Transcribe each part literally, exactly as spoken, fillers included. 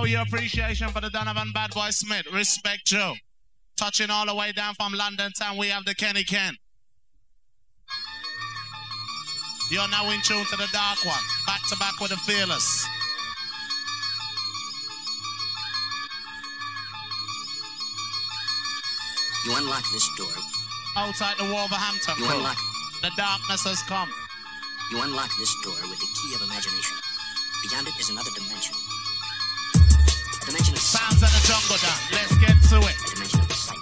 show your appreciation for the Donovan Bad Boy Smith. Respect Joe. Touching all the way down from London town, we have the Kenny Ken. You're now in tune to the Dark One. Back to back with the Fearless. You unlock this door. Outside the Wolverhampton You crew. unlock. The darkness has come. You unlock this door with the key of imagination. Beyond it is another dimension. A dimension of Sounds of the jungle down. Let's get to it. A dimension of sight.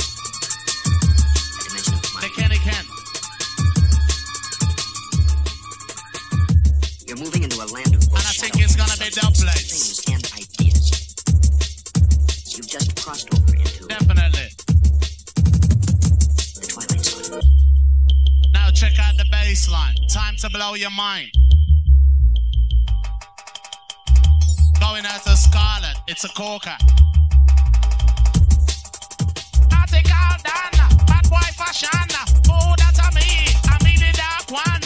A dimension of mind. The Kenny Ken. You're moving into a land of both And I think it's gonna be doublets. Things and ideas. You've just crossed over into Definitely. the twilight zone. Now check out the bass line. Time to blow your mind. Going out to Scarlet. It's a corker. I think I'll done. Bad boy fashion. Oh, that's a me. I mean the dark one.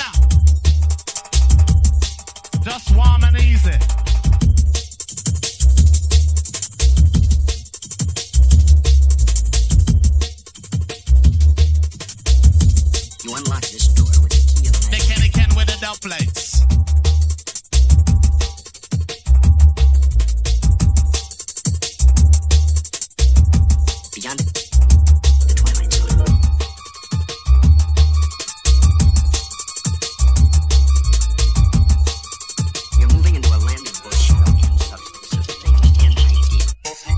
Just warm and easy. You unlock this door with the key of The imagination. Kenny Ken with the dub plates. Beyond it, the twilight zone. You're moving into a land of both shadow and substance, of things and ideas.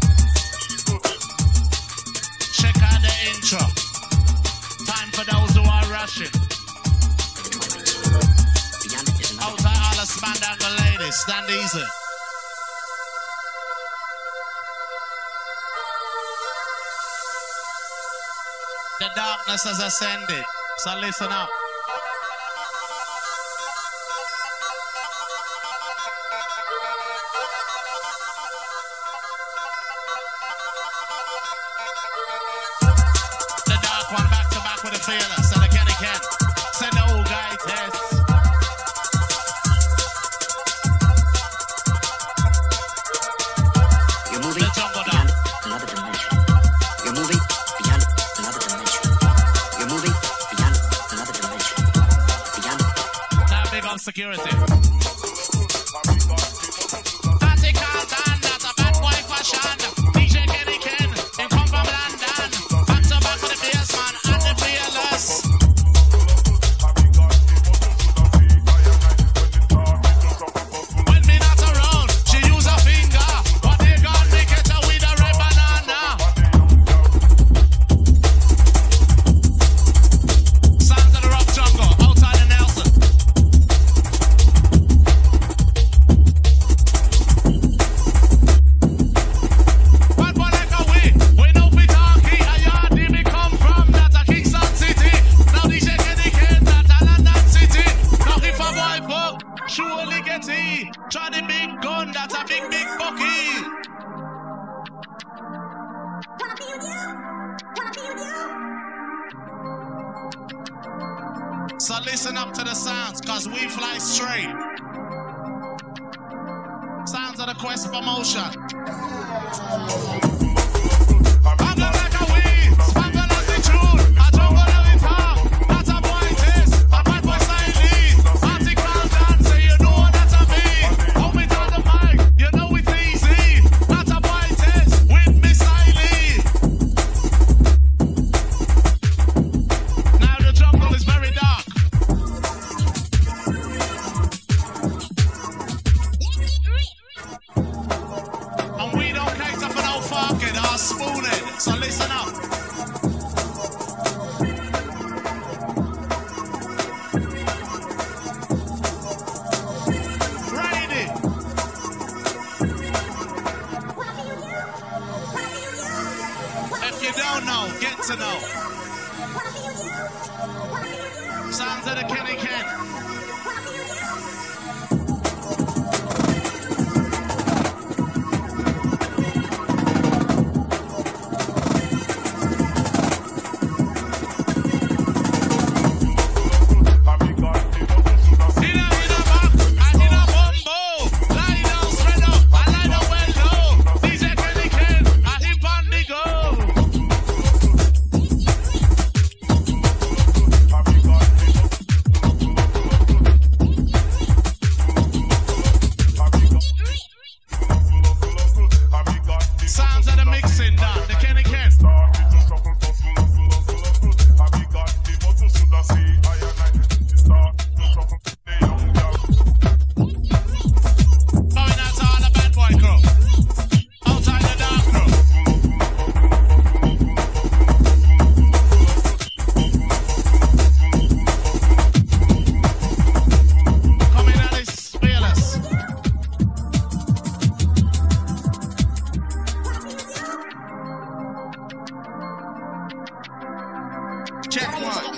Check out the intro. Time for those who are rushing. The twilight zone. Beyond it is another. Outside all the spandangle ladies. Stand easy. The darkness has ascended. So listen up. The dark one back to back with the Fearless and the Kenny Ken. Send the old guy test. You're moving The jungle beyond down. it, another dimension. You're moving beyond it, another dimension. You're moving beyond it, another dimension. Beyond it. Now big up security. Party call down, that's a bad boy fashion. D J Kenny Ken, he come from London. Back to back with the bass man and the Fearless. When me not around, she use a finger. What they got me catch her with a red banana. Sounds of the rock jungle, outside the Nelson. Bad boy like a we, we know we talkie. A yard did me come from, that's a Kingston City. Now D J Kenny Ken, that's a London City. Now if a boy fuck, surely get he. Try the big gun, that's a big, big bucky. So listen up to the sounds, cause we fly straight. Sounds of the Quest promotion. I'm not like a weed, spangle like the tune. A jungle of it all, that's a boy test. A bad boy style lead. Article dance, so you know that's a me. Hold me to the mic, you know it's easy. That's a boy test with me style lead. Now the jungle is very dark. And we don't cater for no fucking or spooning. So listen up. Ready? If you don't know, get to know. Sounds of the Kenny Ken. Hit a, hit a back, I hit a bumbo. Lie down, spread up, I lie down well low.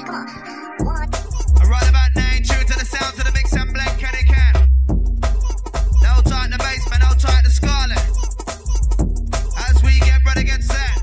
Right about now, tune to the sounds of the mix and blank Kenny Ken. Now tight the basement, now tight the Scarlet. As we get ready, get set.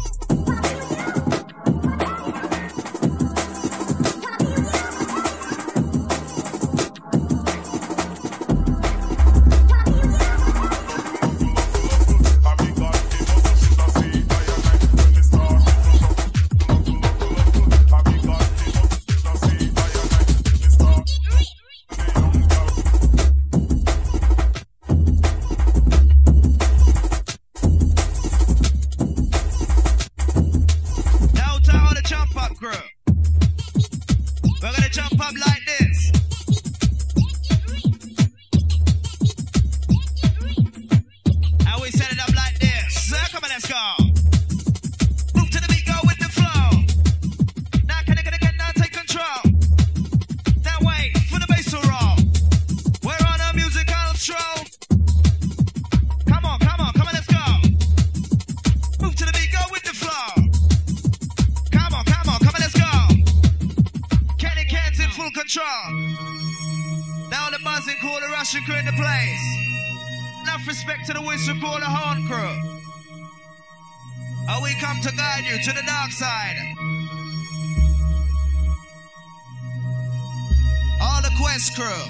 To the whistle call the horn crew. Oh, we come to guide you to the dark side. All the quest crew.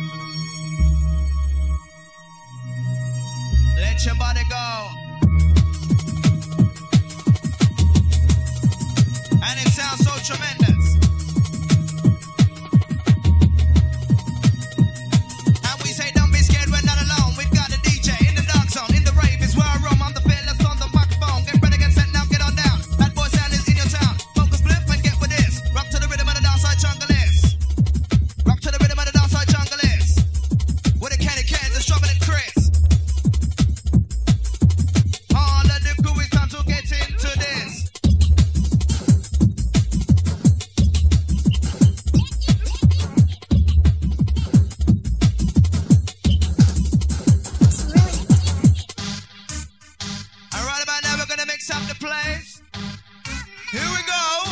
Let your body go. And it sounds so tremendous. And we say don't be scared, we're not alone. We've got a D J in the dark zone. In the rave is where I roam. I'm the fearless on the microphone. Get ready, get set, now get on down. That boy sound is in your town. Focus, blip, and get with this. Rock to the rhythm of the Darkside jungle is. Rock to the rhythm of the Darkside jungle is. With the Kenny Ken, the Strawberry and Chris. All of the crew is time to get into this. Up the place. Here we go.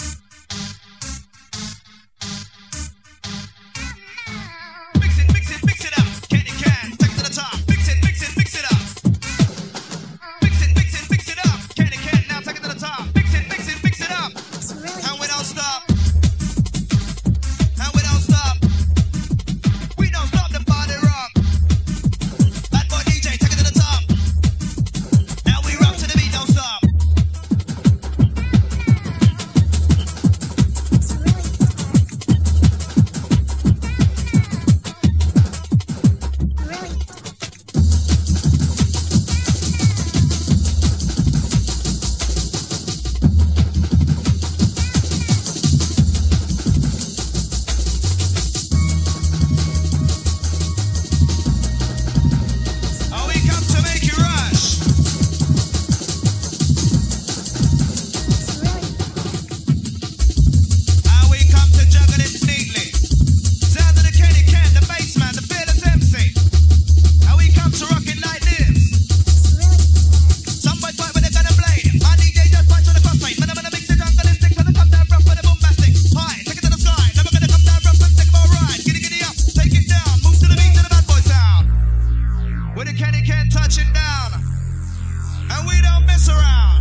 Mix it, mix it, mix it up. Kenny Ken, take it to the top. Mix it, mix it, mix it up. Mix it, mix it, mix it up. Kenny Ken, now take it to the top. Mix it, mix it, mix it up. And we don't stop. And we don't stop. We don't stop the body rock. Bad boy D J, take it to the top. Now we rock to the beat, don't stop. Oh, we come to make you rush. And we come to juggle it neatly. Sound of the Kenny Ken, the bass man, the fearless M C. And we come to rock it like this. Some boys fight with a gun and blade. My D J just punch on the crossfade. Man, I'm gonna mix it jungleistic, gonna come down rough with a bombastic. High, take it to the sky. Never gonna come down rough and take it for a ride. Giddy giddy up, take it down. Move to the beat to the bad boy sound. With the Kenny Ken touching down. And we don't mess around.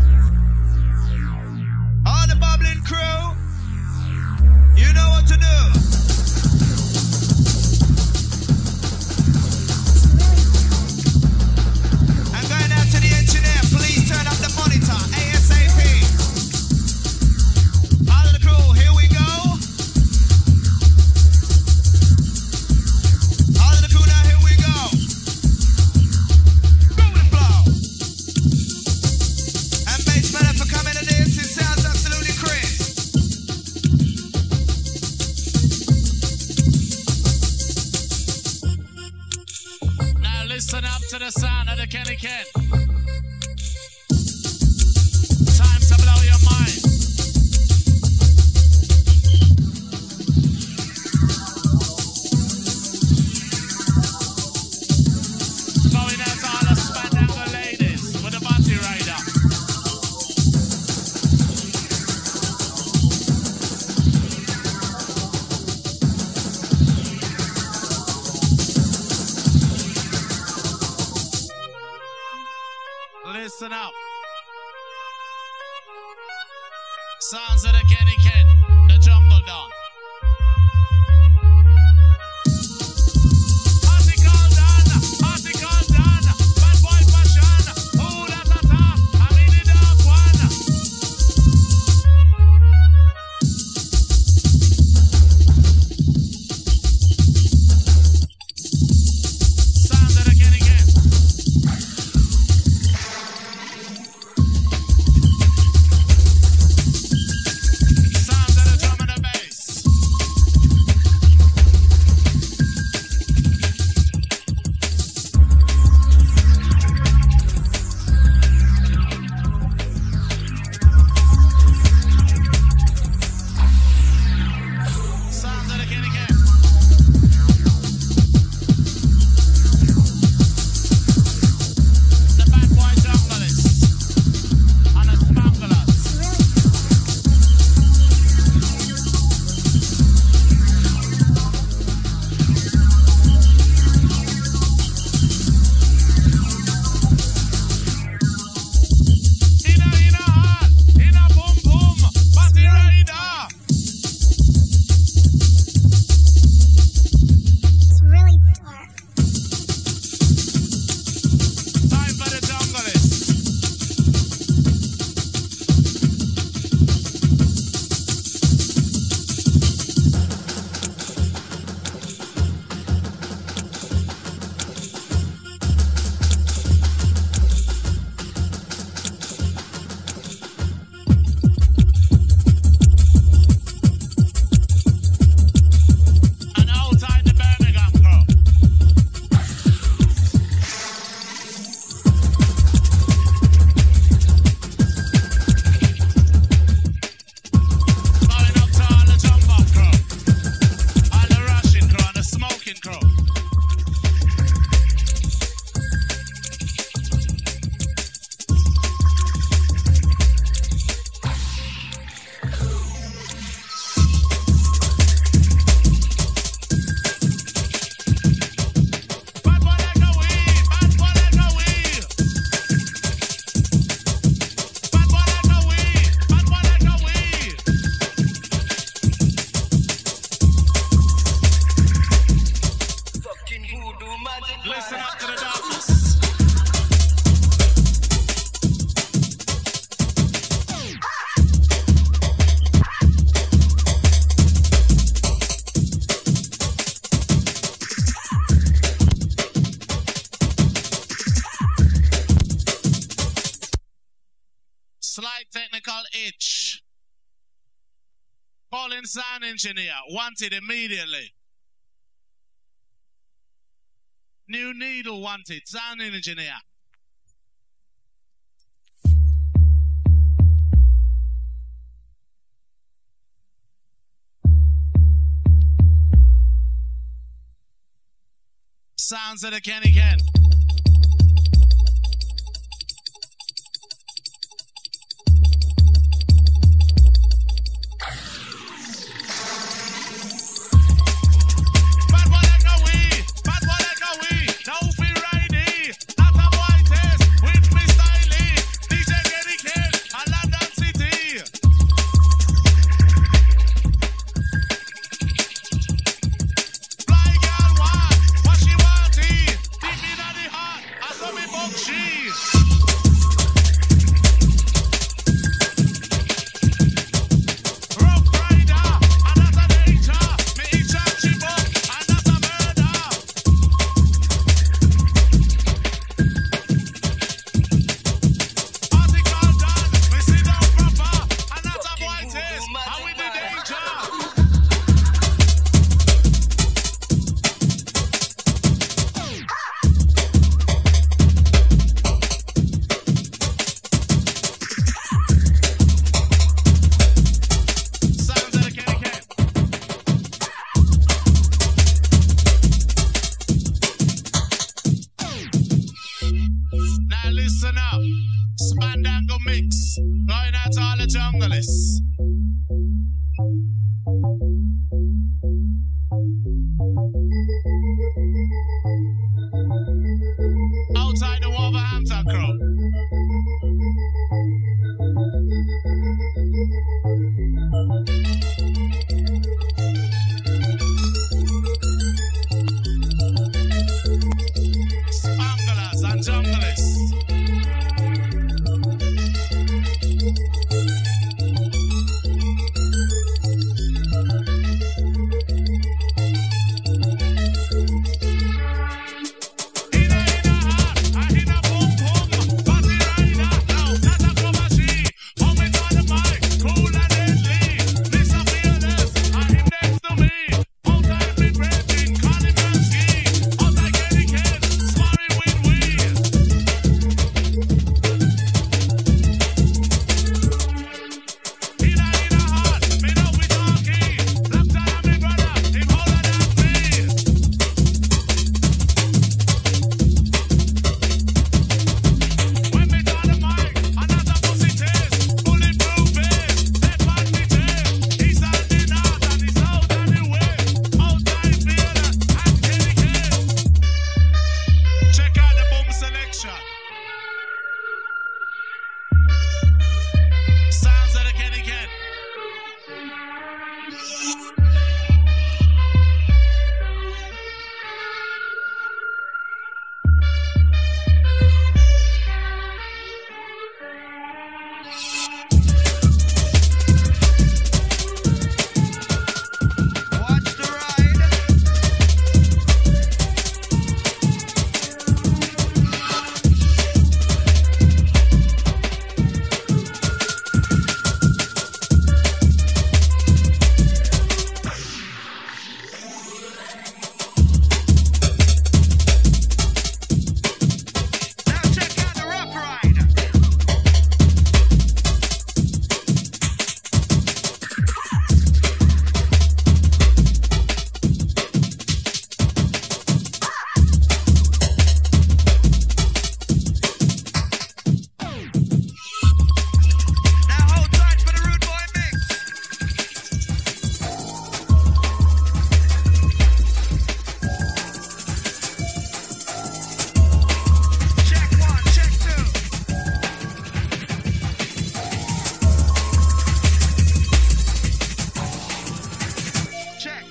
All the bubbling crew, you know what to do. I'm going out to the engineer, please turn up the monitor, ASAP. All of the crew, here we go. All of the crew, now here we go. Go with the flow. And bass man, for coming to this, it sounds absolutely crisp. Now listen up to the sound of the Kenny Ken. Time to blow your mind. Going out to all the Spandangle ladies with the Bunty Rider. Listen up. Sounds of the Kenny Ken, the jungle down. Article done, article done. Bad boy fashion. Ooh, la ta ta. I mean the dark one. Sounds of the Kenny Ken. Sounds of the drum and the bass. Sounds of the Kenny Ken. The bad boy junglist and the smanglers. In a, in a heart, in a boom boom, party rider. It's really dark. Time for the junglist. And outside the Birmingham crew. Going up to all the jump up crew. All the rushing crew and the smoking crew. Bad boy like a weed, bad boy like a weed. Bad boy like a weed, bad boy like a weed. Fucking voodoo magic. Listen up to the darkness. Slight technical itch. Calling sound engineer. Wanted immediately. New needle wanted. Sound engineer. Sounds of the Kenny Ken. Bad boy like a weed, bad boy like a weed. Now feel righty, at a boy test with me styling. D J Kenny Ken, a London City. Fly girl want what she want, deep in the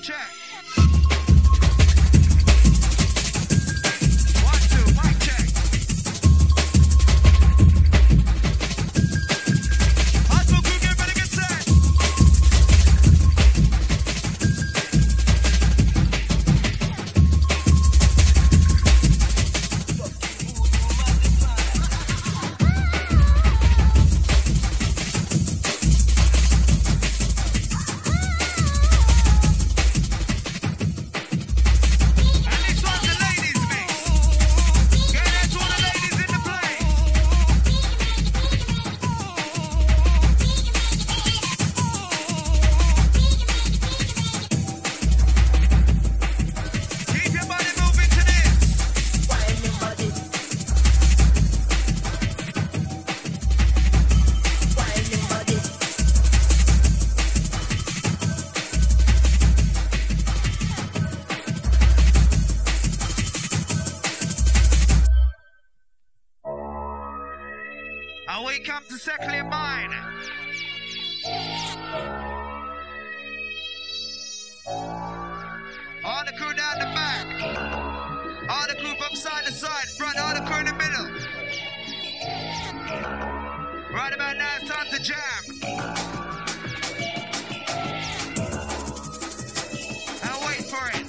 check. One, two, mic check. Hustle crew, get ready, get set. And we come to settle in mine. All the crew down the back. All the crew from side to side. Front, all the crew in the middle. Right about now, it's time to jam. And wait for it.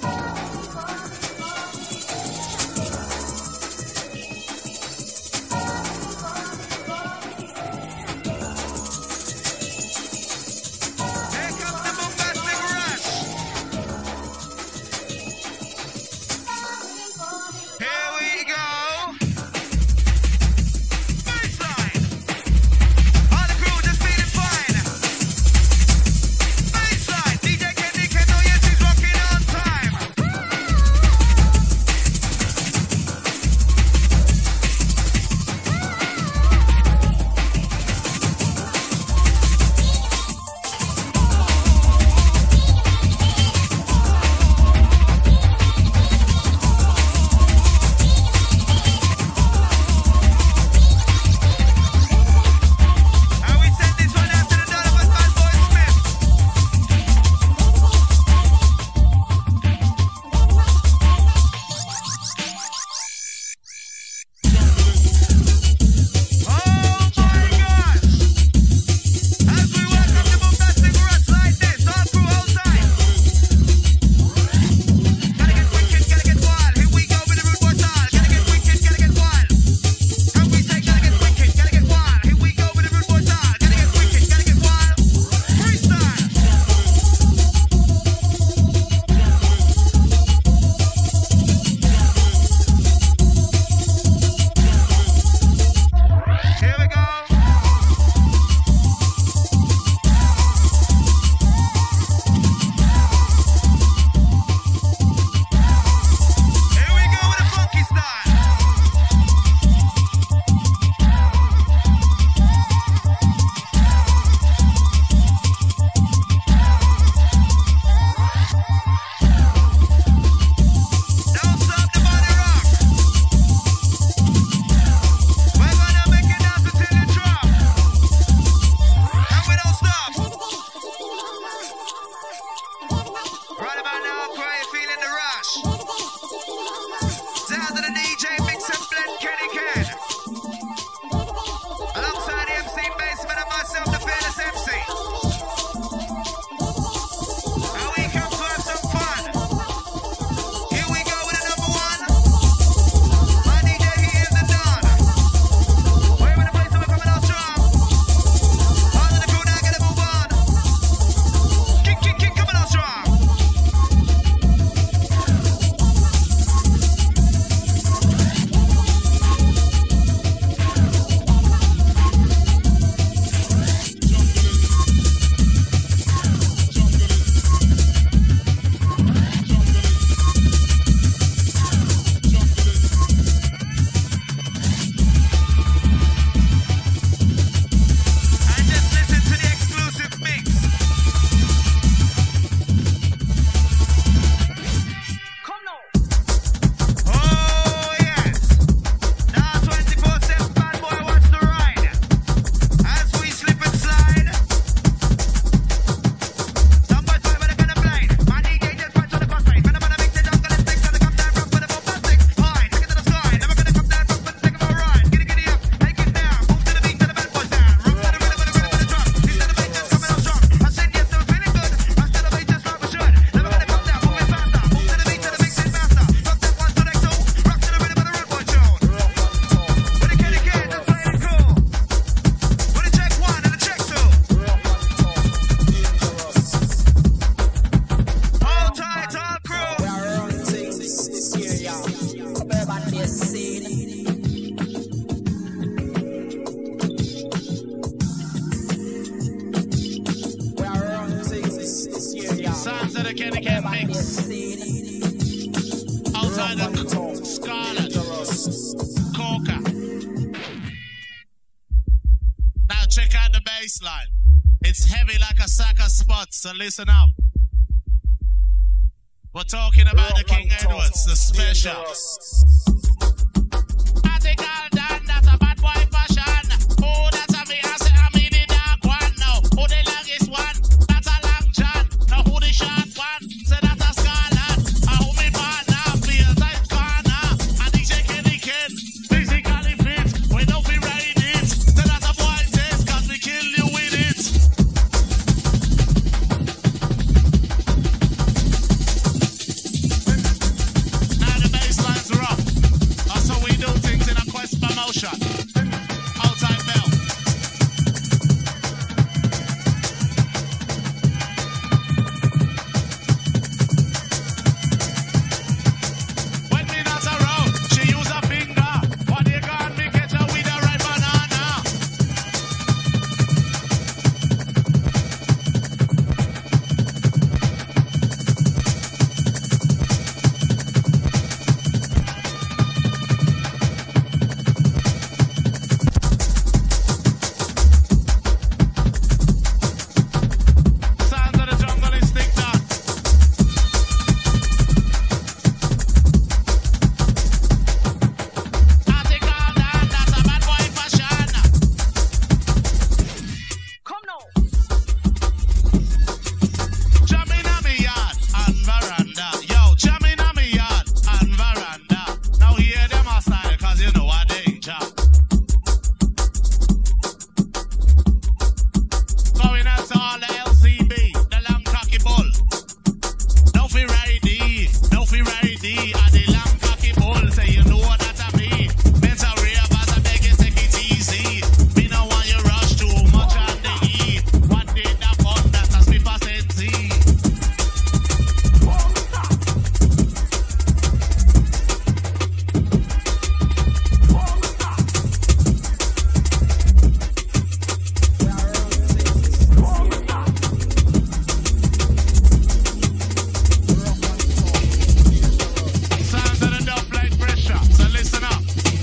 Now we come to have some fun. Ken Mix. Outside of Scarlet. Coca. Now check out the bass line. It's heavy like a sack of spots, so listen up. We're talking about the King Edwards, the special. I think I'll done, that's a bad boy fashion. Oh, that's a me, I say I mean the dark one now. Who the longest one? That's a long John. Now who the short one? Say that's a Scarlet. I who me partner, feels like corner. And D J Kenny Ken, physically fit. We don't be ride it. Say that's a boy test, cause we kill you with it. Now the bassline's rough. That's how we do things in a quest promotion. Outside bell. When me not around, she use a finger. What they got me catch her with a right banana. Sounds of the jungle instinct now. I think all that, that's a bad boy fashion. Come now. Jamming on me yard and veranda. Yo, jamming on me yard and veranda. Now hear them a style, cause you know what danger. Going out to all the L C B, the long cocky bull. No fi ridey, no fi ridey, and the long cocky bull. Say you know what that a be. Better rave as I beg you take it easy. Me no want you rush too much on the E. What did that fun, that's a spit percent Z. Sounds of the dub like pressure, so listen up.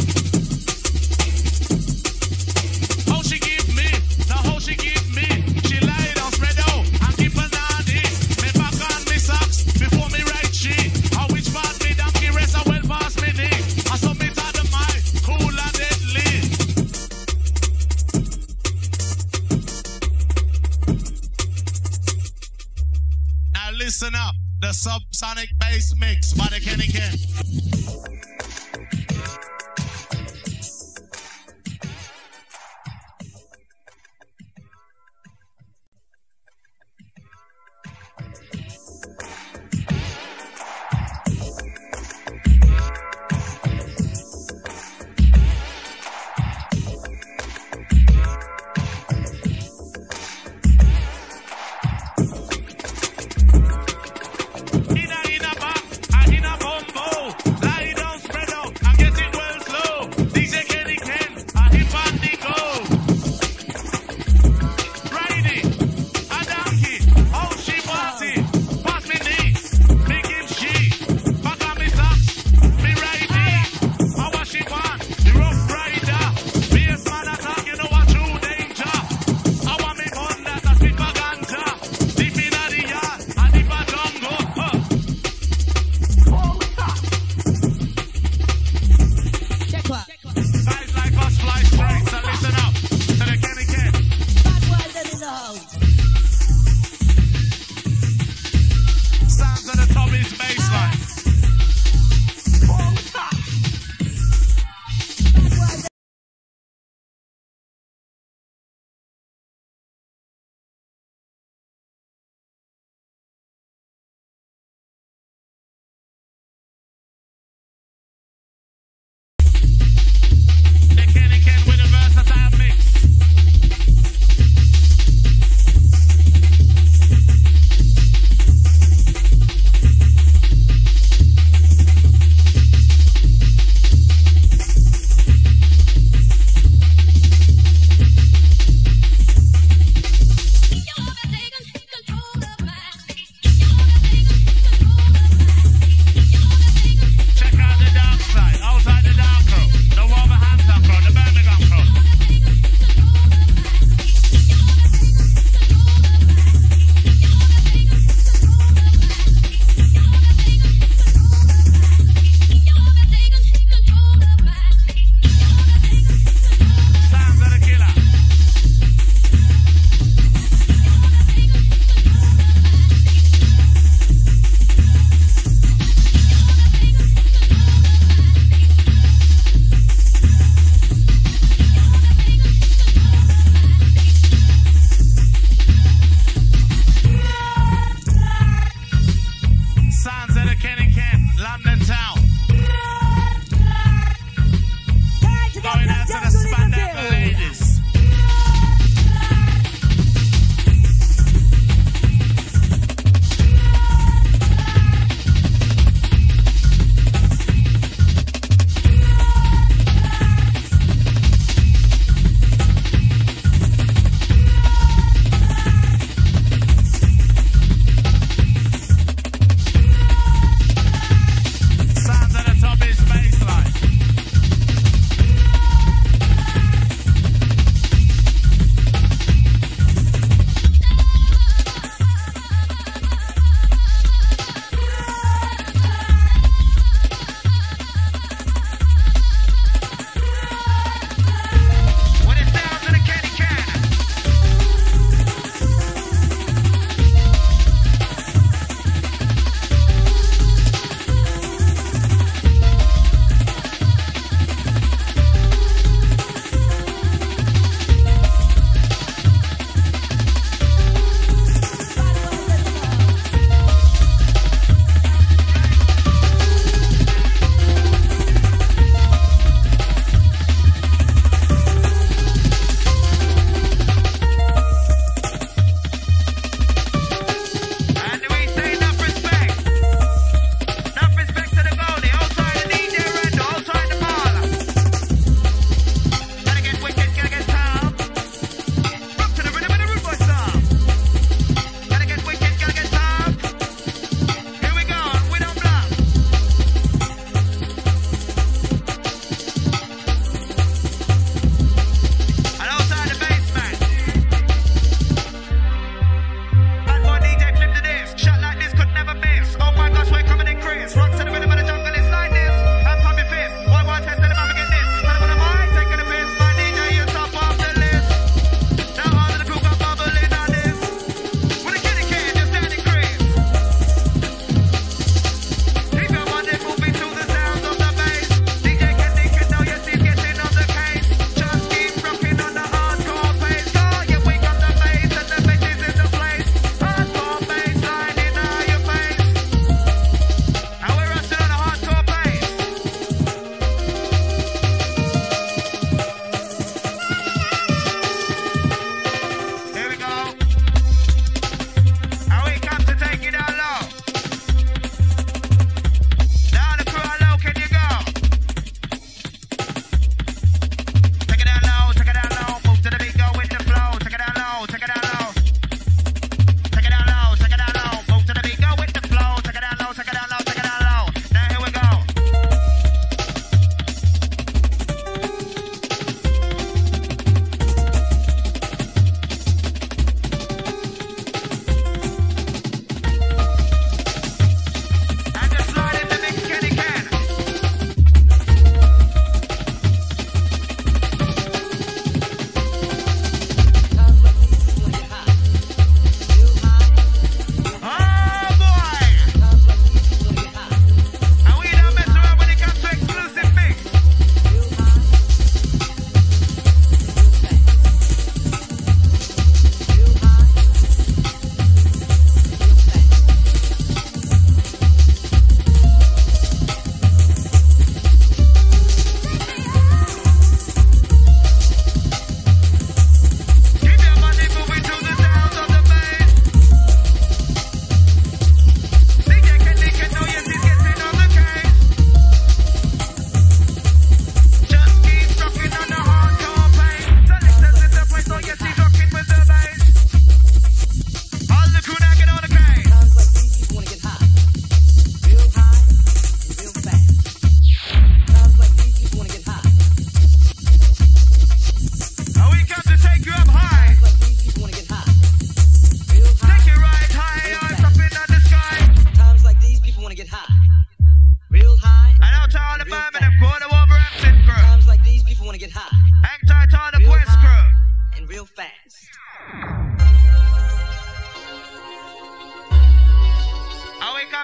How she give me, now how she give me. She lie down, spread out, and keep a naughty. Me back on me socks, before me right she. How which part me donkey rest, I well past me knee. I submit to the mind, cool and deadly. Now listen up, the subsonic bass mix by the Kenny Ken. Ina ina back, and ina bumbo. Lie down, spread out, and get it well slow. D J Kenny Ken, a hip and the go. Ride it, a donkey, how she party. Pass me knee, me give she. Back on me socks, me ride it. I wash it on, the rough rider. Bass man attack, you know what true danger. I want me gun that a spit for ganja. Deep inna the yard, and deep a jungle. Huh. Check what? Guys like us fly straight, so listen up to the Kenny Ken. Bad boy them in the house. Sounds of the Tommy's bassline. The Kenny Ken with a versatile mix.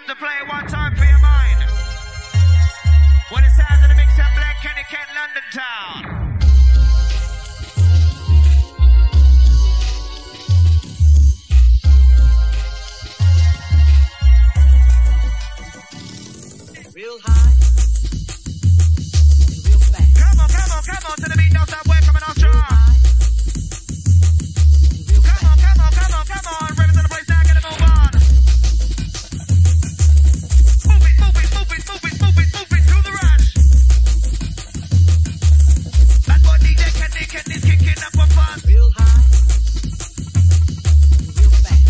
come to play one time for your mind. When it sounds of the mix and black Kenny Kent, London town. Real high and real fast. Come on, come on, come on to the beat, don't stop, we're coming on Real strong. high and real Come on, fast. come on, come on, come on. Ready to the place now, gotta move on. Move it, move it, move it, move it, move it, move it to the rush. That's what D J Kenny Kenny's kicking up a fun. Real high and real fast.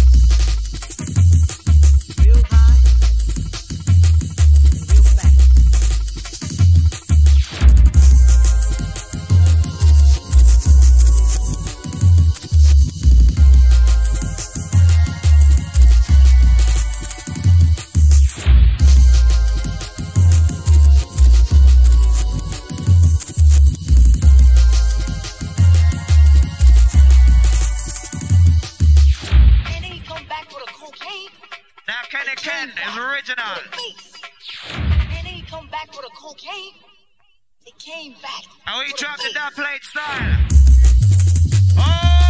Real high and real fast. And then he come back with a cocaine Now Kenny Ken is original. face. And then he come back with a cocaine. It came back. And we with a dropped the face. dub plate style. Oh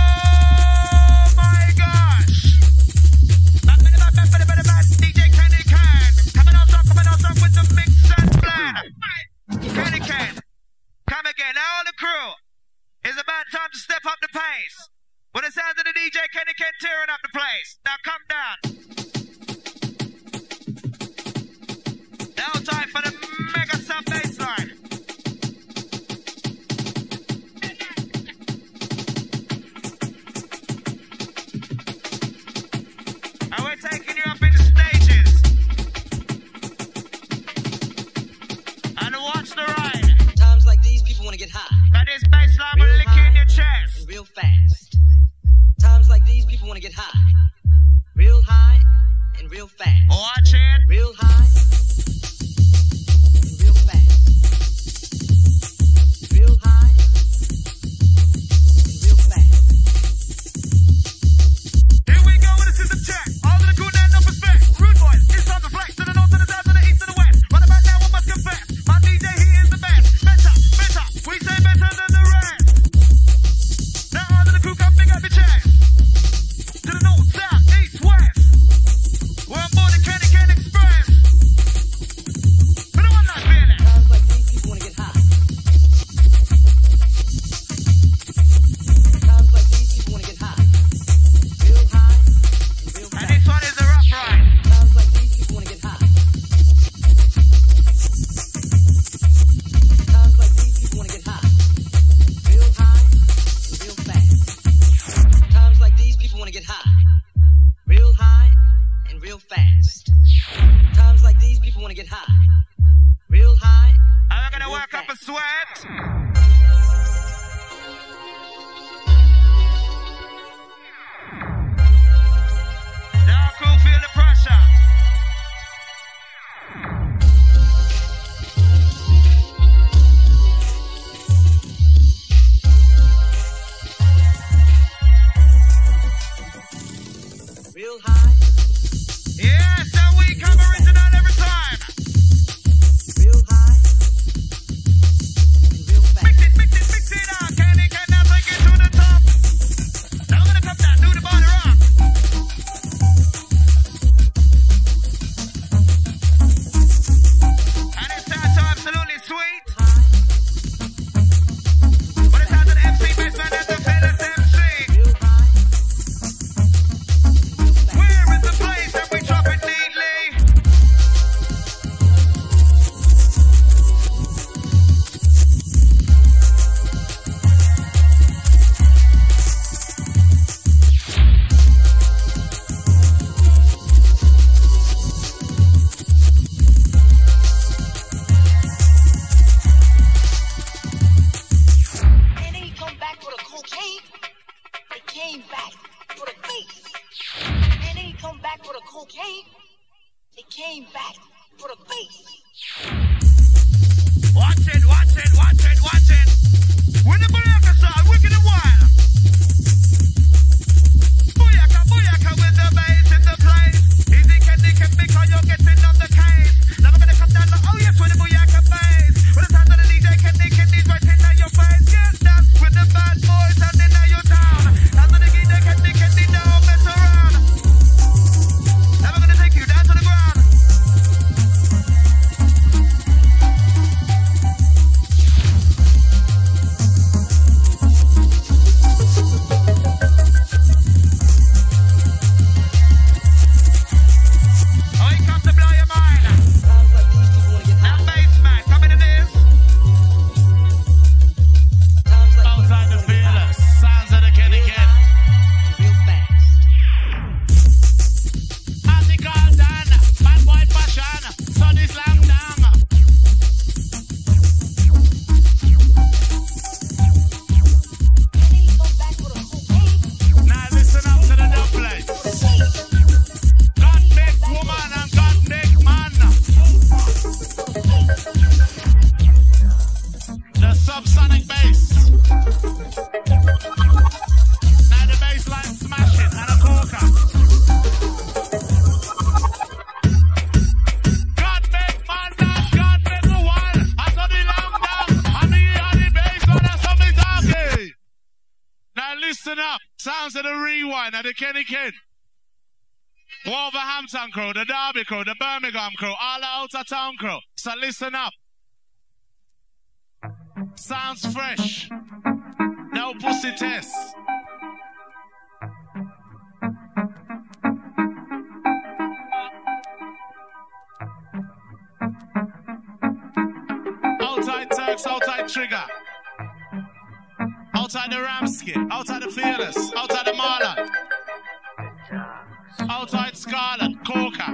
my gosh. Back for the back, back for the back, back. D J Kenny Ken. Coming on strong, coming on strong with the mix and blend. Kenny Ken. Come again. Now all the crew. It's about time to step up the pace. With the sounds of the D J Kenny Ken tearing up the place. Now come down. Now time for the mega sub baseline. And we're taking you up in the stages. And watch the ride. Times like these, people want to get high That is baseline will Real lick you in your chest. and real fast. Times like these, people want to get high. Real high and real fast. Watch it. Real high and real fast. Real high and real fast. Here we go with the system check. All of the cool down, no respect. Rude boys, it's time to flex. To the north, to the south, to the east, to the west. Right about now, I must confess. My D J, he is the best. Better, better. We say better than the rest. Now all of the crew come pick up your chest. To the north, south, east, west. We're on board the Kenny Ken Express. Put it on that feeling. Times like these, people want to get high. Times like these, people want to get high. Real high and real And fast. this one is a rough ride. Times like these, people want to get high. Times like these, people want to get high. Real high and real fast. Times like these, people want to get high. Real high and real fast. Times like these, people want to get high. Real high. And we're gonna work up a sweat. Now crew feel the pressure. Real high. Yeah, so we come original every time. Real high and real fast. Mix it, mix it, mix it up. Kenny Ken now take it to the top. Now we're gonna come down, do the body rock. And it sounds so absolutely sweet. But it sounds to the M C bassman and the fearless M C. Real high. We're in the place and we drop it neatly. And then he come back with a cocaine. It came back with a face. And then he come back with a cocaine. It came back with a face. Watch it, watch it, watch it, watch it. With the Booyaka side, wicked and wild. Booyaka, booyaka with the bass in the place. Easy can they can make how you're getting sounds of the rewind of the Kenny Ken. Wolverhampton crew, the Derby crew, the Birmingham crew, all the outer town crew. So listen up. Sounds fresh. No pussy test. Outside Turks, outside Trigger. Outside the Ramsky, outside the Fearless, outside the Marlon. Outside Scarlet, Coca.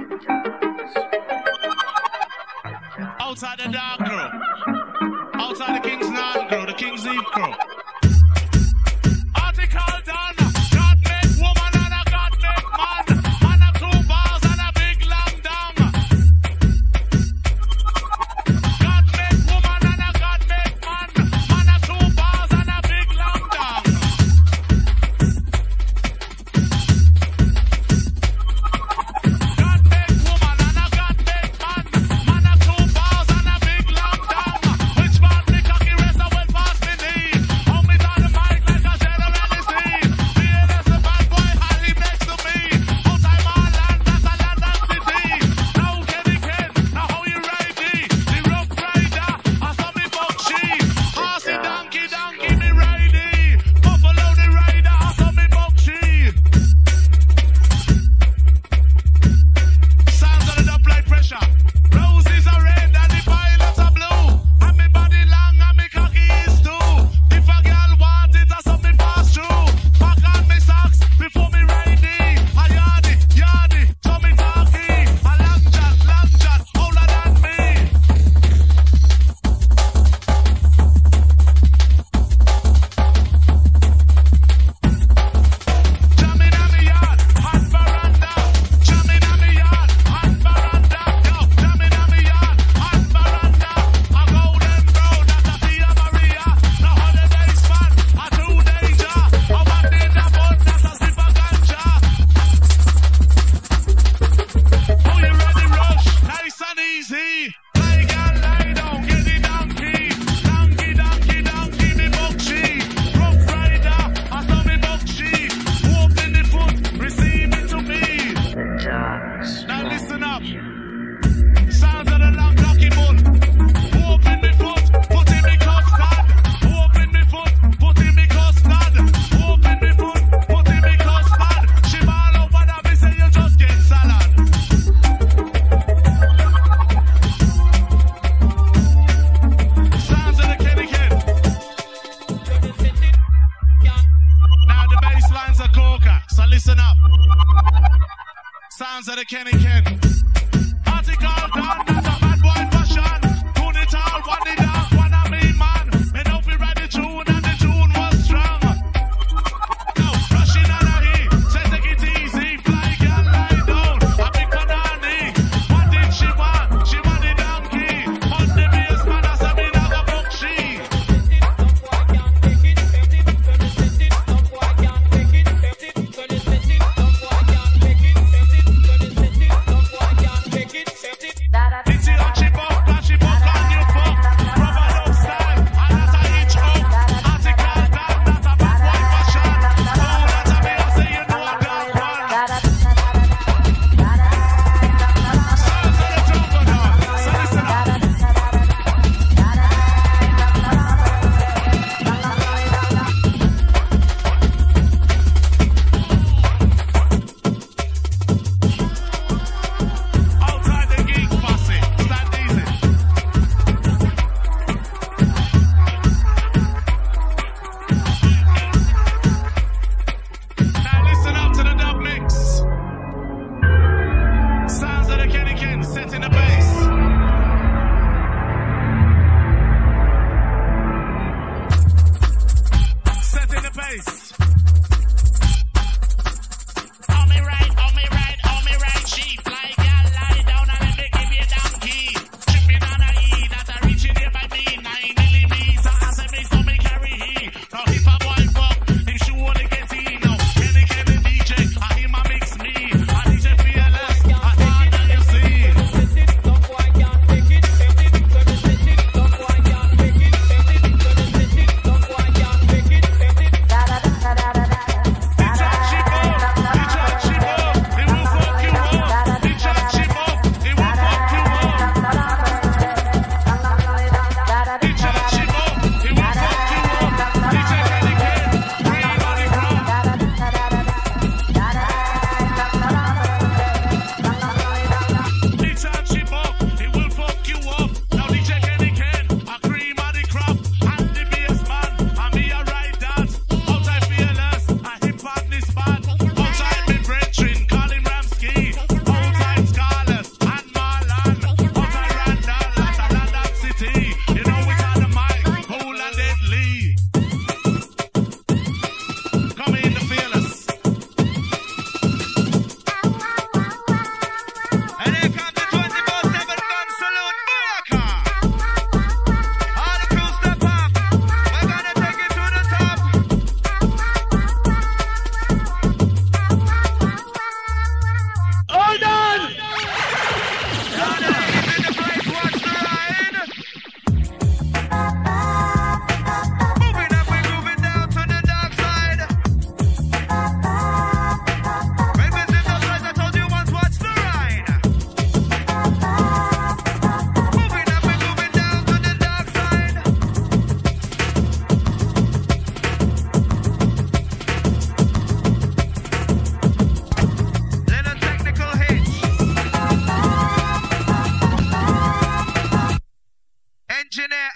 Outside the Dark Crew. Outside the King's Nine Crew, the King's Eve Crew. Article done. God make woman and a God make man. Man a two balls and a big long dong. God make woman and a God make man. Man a two balls and a big long dong. God make woman and a God make man. Man a two balls and a big long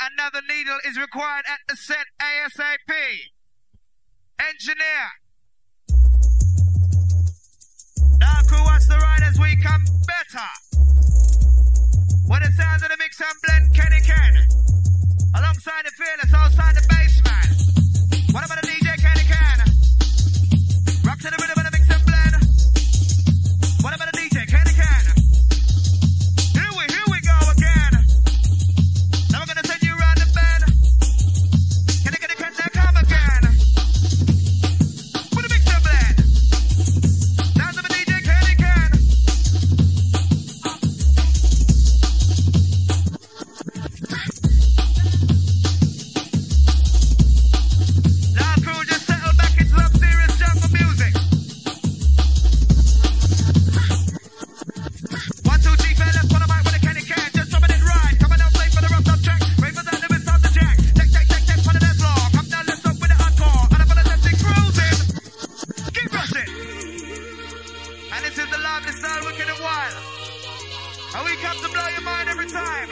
another needle is required at the set ASAP. Engineer. Now crew, watch the ride as we come better. When the sounds of the mix and blend, Kenny Ken. Alongside the fearless, outside the bass man. What about the D J Kenny Ken? Rock to the rhythm of the mix and blend. What about the D J Kenny Ken? Here we, here we go again. Now we're gonna send you round the bend. Kenny Kenny Ken, now come again. With the mix and blend. Sounds of the D J Kenny Ken. Now crew, just settle back into some serious jungle music. One, two, three, fair left, one of mine with a Kenny Can. Just dropping it right. Coming down straight for the rough top track. Ravers out the wrist of the jack. Check, check, check, check, for the dance floor. Come down, let's up with the encore. And up on the left, cruising. Keep rushing. And this is the lively style, wicked and wild. And we come to blow your mind every time.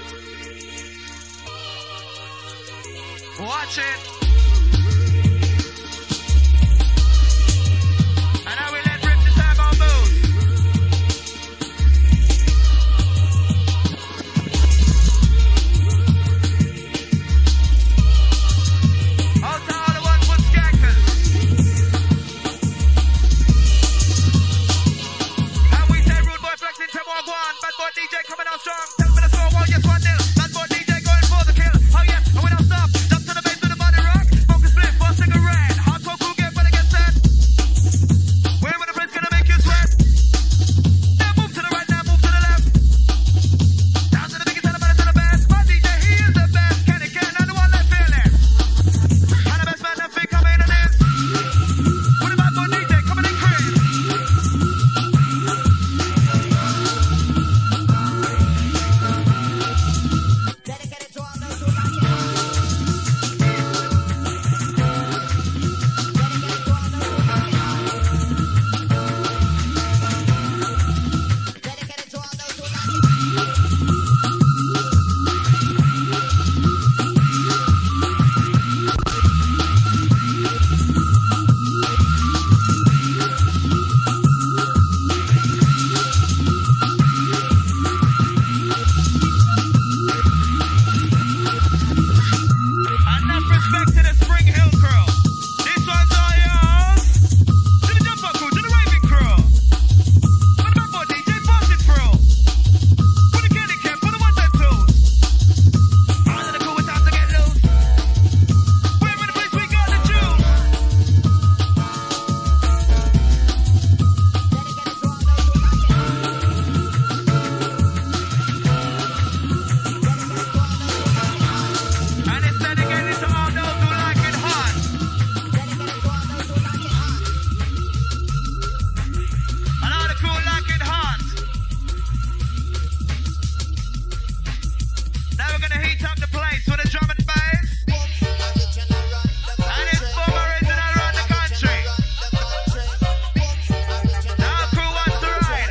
Watch it. And now we let rip the time on move. Out to all the ones with skankers. And we say rude boy flexing to more one. Bad boy D J coming out strong. Tell me the score, one, yes, one nil. Bad boy D J going for the kill. Oh yes, and we don't stop. Jump to the base with the body rock. Focus split, for a cigarette. Hardcore crew get ready, get set. Where with the prince gonna make you sweat? Now move to the right, now move to the left. Down to the biggest, and the better to the best. My D J, he is the best. Kenny Ken, I'm the one that feel it. And the best man that think coming in this. With the bad boy D J coming in crazy. Dedicated to all those who like it hot. Dedicated to all those who like it hot. Dedicated to all those who like it hot. Enough respect to the Spring Hill crew. This one's all yours. To the Jumper crew, to the Raving crew. For the bad boy D J Boston crew. For the Kenny Ken, for the ones and twos. All of the crew, it's time to get loose. We're in the place we got the juice. Dedicated to all those who like it hot. Dedicated to all those who like it hot. And it's dedicated to all those who like it hot. Dedicated to all those who like it hot. And all the crew like it hot. Now we're gonna heat up the place with a drum and bass. And it's boom original around the country. Now crew wants to ride.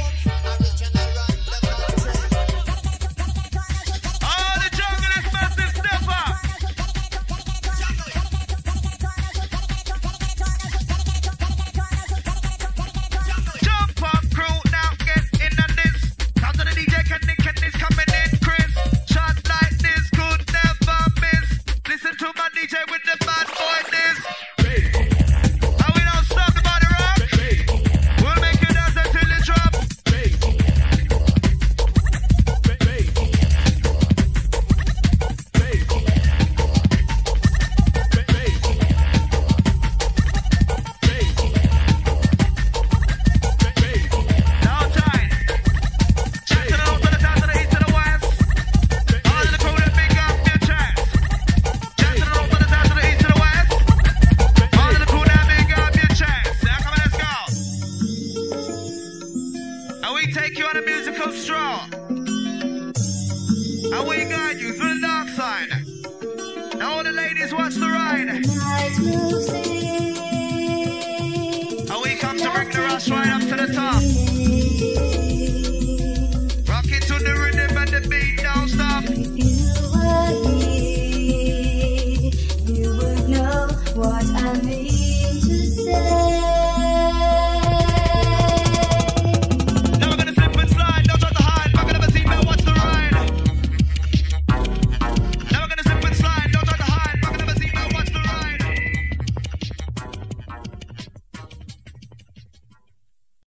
All the junglers massive step up. Jump up crew, now get in on this. Sound to the D J Kenny Kenny's coming in, Chris. Shots like this could never miss. Listen to my D J with the bad boy this. And we don't stop the body rock. We'll make you dance until it drop. Now time. Shout to the north, to the south, to the east, to the west. All of the crew that big up your chest. Shout to the north, to the south, to the east, to the west. All of the crew that big up your chest. Now come on, let's go. And we take you on a musical stroll. And we guide you through the dark side. Now all the ladies watch the ride. And we come to bring the rush right up to the top. Rock it to the rhythm and the beat, don't stop. If you were You will